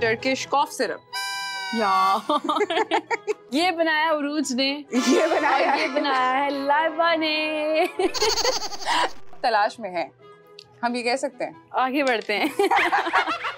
Turkish cough syrup. ये बनाया उरूज ने, ये बनाया है लाइबा ने। तलाश में है, हम ये कह सकते हैं। आगे बढ़ते हैं।